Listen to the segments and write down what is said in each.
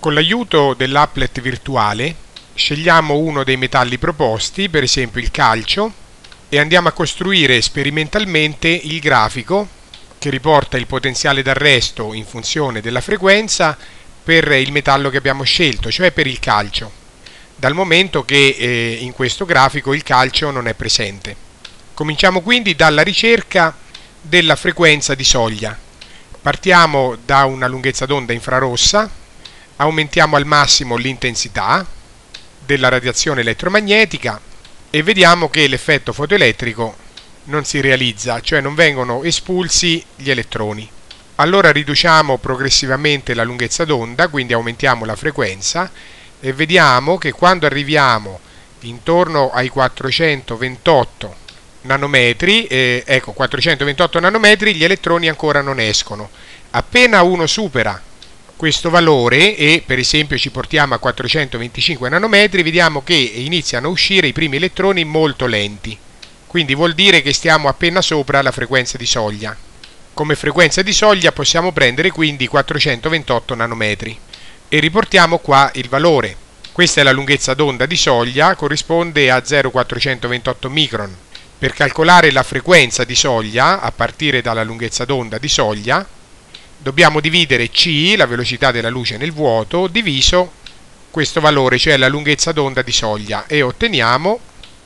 Con l'aiuto dell'applet virtuale scegliamo uno dei metalli proposti, per esempio il calcio, e andiamo a costruire sperimentalmente il grafico che riporta il potenziale d'arresto in funzione della frequenza per il metallo che abbiamo scelto, cioè per il calcio, dal momento che in questo grafico il calcio non è presente. Cominciamo quindi dalla ricerca della frequenza di soglia. Partiamo da una lunghezza d'onda infrarossa, aumentiamo al massimo l'intensità della radiazione elettromagnetica e vediamo che l'effetto fotoelettrico non si realizza, cioè non vengono espulsi gli elettroni. Allora riduciamo progressivamente la lunghezza d'onda, quindi aumentiamo la frequenza e vediamo che quando arriviamo intorno ai 428 nanometri, 428 nanometri, gli elettroni ancora non escono. Appena uno supera questo valore e per esempio ci portiamo a 425 nanometri, vediamo che iniziano a uscire i primi elettroni molto lenti, quindi vuol dire che stiamo appena sopra la frequenza di soglia. Come frequenza di soglia possiamo prendere quindi 428 nanometri e riportiamo qua il valore. Questa è la lunghezza d'onda di soglia, corrisponde a 0,428 micron. Per calcolare la frequenza di soglia a partire dalla lunghezza d'onda di soglia dobbiamo dividere c, la velocità della luce nel vuoto, diviso questo valore, cioè la lunghezza d'onda di soglia, e otteniamo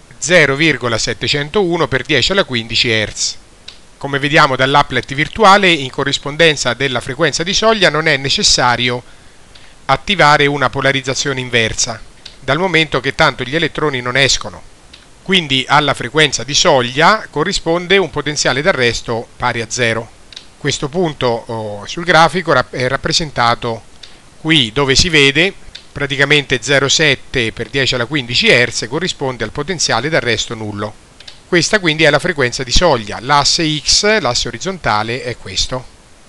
0,701 per 10 alla 15 Hz. Come vediamo dall'applet virtuale, in corrispondenza della frequenza di soglia non è necessario attivare una polarizzazione inversa, dal momento che tanto gli elettroni non escono. Quindi alla frequenza di soglia corrisponde un potenziale d'arresto pari a 0. Questo punto sul grafico è rappresentato qui, dove si vede praticamente 0,7 per 10 alla 15 Hz corrisponde al potenziale d'arresto nullo. Questa quindi è la frequenza di soglia, l'asse X, l'asse orizzontale, è questo.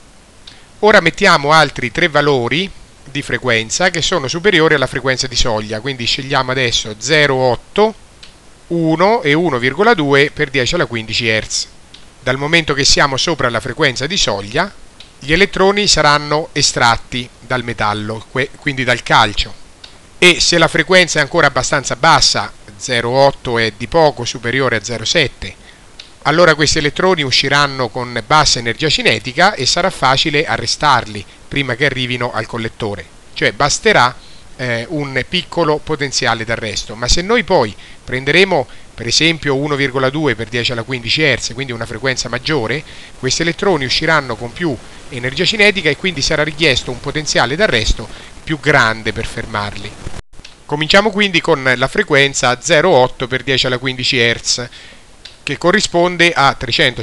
Ora mettiamo altri tre valori di frequenza che sono superiori alla frequenza di soglia, quindi scegliamo adesso 0,8, 1 e 1,2 per 10 alla 15 Hz. Dal momento che siamo sopra la frequenza di soglia, gli elettroni saranno estratti dal metallo, quindi dal calcio. E se la frequenza è ancora abbastanza bassa, 0,8 è di poco superiore a 0,7, allora questi elettroni usciranno con bassa energia cinetica e sarà facile arrestarli prima che arrivino al collettore. Cioè basterà un piccolo potenziale d'arresto. Ma se noi poi prenderemo per esempio 1,2 per 10 alla 15 Hz, quindi una frequenza maggiore, questi elettroni usciranno con più energia cinetica e quindi sarà richiesto un potenziale d'arresto più grande per fermarli. Cominciamo quindi con la frequenza 0,8 per 10 alla 15 Hz, che corrisponde a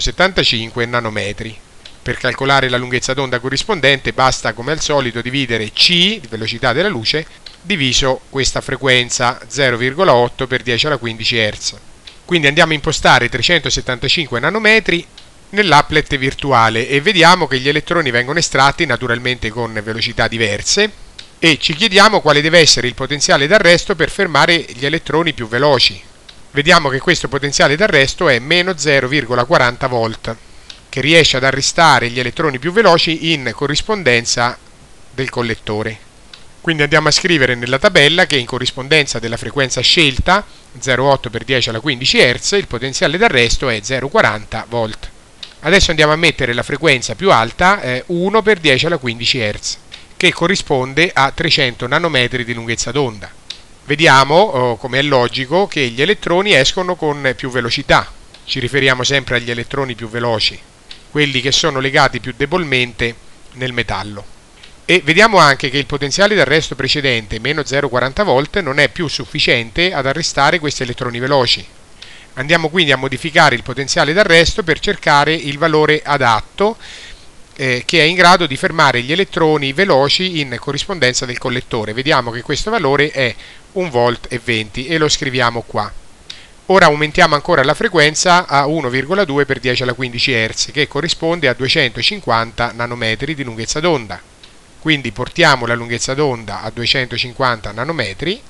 375 nanometri. Per calcolare la lunghezza d'onda corrispondente basta come al solito dividere c, velocità della luce, diviso questa frequenza 0,8 per 10 alla 15 Hz. Quindi andiamo a impostare 375 nanometri nell'applet virtuale e vediamo che gli elettroni vengono estratti naturalmente con velocità diverse e ci chiediamo quale deve essere il potenziale d'arresto per fermare gli elettroni più veloci. Vediamo che questo potenziale d'arresto è meno 0,40 volt, che riesce ad arrestare gli elettroni più veloci in corrispondenza del collettore. Quindi andiamo a scrivere nella tabella che in corrispondenza della frequenza scelta, 0,8 per 10 alla 15 Hz, il potenziale d'arresto è 0,40 volt. Adesso andiamo a mettere la frequenza più alta, 1 per 10 alla 15 Hz, che corrisponde a 300 nanometri di lunghezza d'onda. Vediamo, come è logico, che gli elettroni escono con più velocità. Ci riferiamo sempre agli elettroni più veloci, quelli che sono legati più debolmente nel metallo. E vediamo anche che il potenziale d'arresto precedente, meno 0,40 volt, non è più sufficiente ad arrestare questi elettroni veloci. Andiamo quindi a modificare il potenziale d'arresto per cercare il valore adatto che è in grado di fermare gli elettroni veloci in corrispondenza del collettore. Vediamo che questo valore è 1,20 volt e lo scriviamo qua. Ora aumentiamo ancora la frequenza a 1,2 per 10 alla 15 Hz, che corrisponde a 250 nanometri di lunghezza d'onda. Quindi portiamo la lunghezza d'onda a 250 nanometri.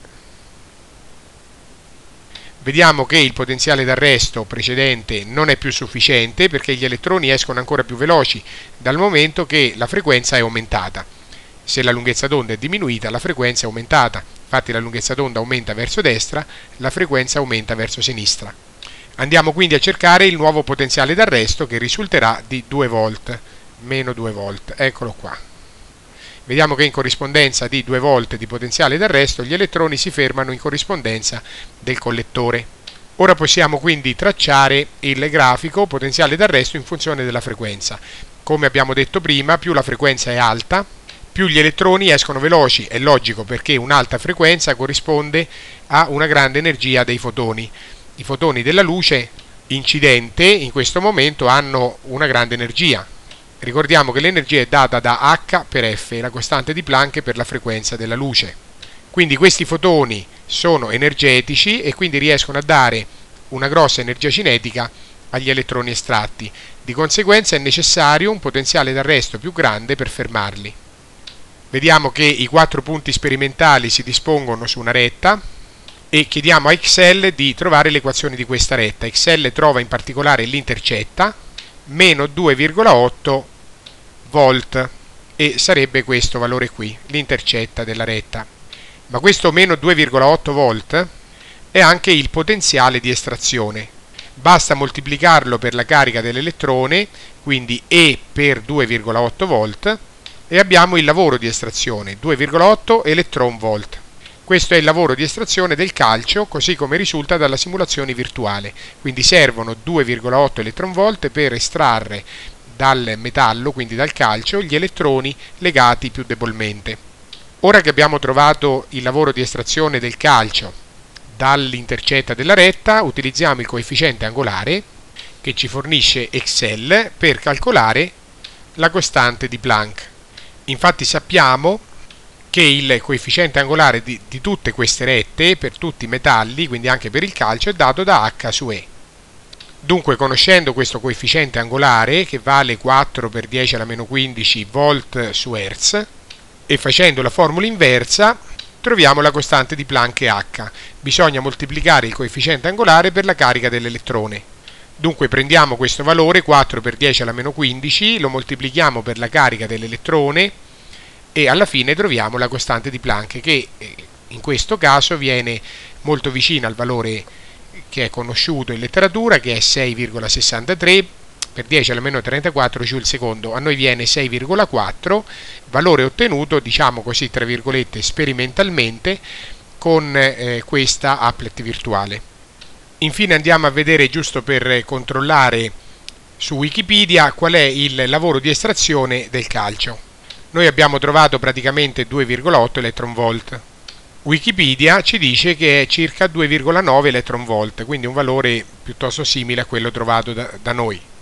Vediamo che il potenziale d'arresto precedente non è più sufficiente perché gli elettroni escono ancora più veloci dal momento che la frequenza è aumentata. Se la lunghezza d'onda è diminuita, la frequenza è aumentata. Infatti la lunghezza d'onda aumenta verso destra, la frequenza aumenta verso sinistra. Andiamo quindi a cercare il nuovo potenziale d'arresto che risulterà di 2 volt, meno 2 volt. Eccolo qua. Vediamo che in corrispondenza di 2 volt di potenziale d'arresto gli elettroni si fermano in corrispondenza del collettore. Ora possiamo quindi tracciare il grafico potenziale d'arresto in funzione della frequenza. Come abbiamo detto prima, più la frequenza è alta, più gli elettroni escono veloci. È logico, perché un'alta frequenza corrisponde a una grande energia dei fotoni. I fotoni della luce incidente in questo momento hanno una grande energia. Ricordiamo che l'energia è data da H per F, la costante di Planck per la frequenza della luce. Quindi questi fotoni sono energetici e quindi riescono a dare una grossa energia cinetica agli elettroni estratti. Di conseguenza è necessario un potenziale d'arresto più grande per fermarli. Vediamo che i 4 punti sperimentali si dispongono su una retta e chiediamo a XL di trovare l'equazione di questa retta. XL trova in particolare l'intercetta, meno 2,8 volt, e sarebbe questo valore qui, l'intercetta della retta. Ma questo meno 2,8 volt è anche il potenziale di estrazione. Basta moltiplicarlo per la carica dell'elettrone, quindi E per 2,8 volt, e abbiamo il lavoro di estrazione, 2,8 electron volt. Questo è il lavoro di estrazione del calcio, così come risulta dalla simulazione virtuale. Quindi servono 2,8 electron volt per estrarre dal metallo, quindi dal calcio, gli elettroni legati più debolmente. Ora che abbiamo trovato il lavoro di estrazione del calcio dall'intercetta della retta, utilizziamo il coefficiente angolare che ci fornisce XL per calcolare la costante di Planck. Infatti sappiamo che il coefficiente angolare di tutte queste rette, per tutti i metalli, quindi anche per il calcio, è dato da H su E. Dunque, conoscendo questo coefficiente angolare, che vale 4 per 10 alla meno 15 volt su Hertz, e facendo la formula inversa, troviamo la costante di Planck H. Bisogna moltiplicare il coefficiente angolare per la carica dell'elettrone. Dunque prendiamo questo valore, 4 per 10 alla meno 15, lo moltiplichiamo per la carica dell'elettrone e alla fine troviamo la costante di Planck, che in questo caso viene molto vicina al valore che è conosciuto in letteratura, che è 6,63 per 10 alla meno 34 joule secondo. A noi viene 6,4, valore ottenuto, diciamo così, tra virgolette, sperimentalmente con questa applet virtuale. Infine andiamo a vedere, giusto per controllare su Wikipedia, qual è il lavoro di estrazione del calcio. Noi abbiamo trovato praticamente 2,8 electron volt. Wikipedia ci dice che è circa 2,9 electron volt, quindi un valore piuttosto simile a quello trovato da noi.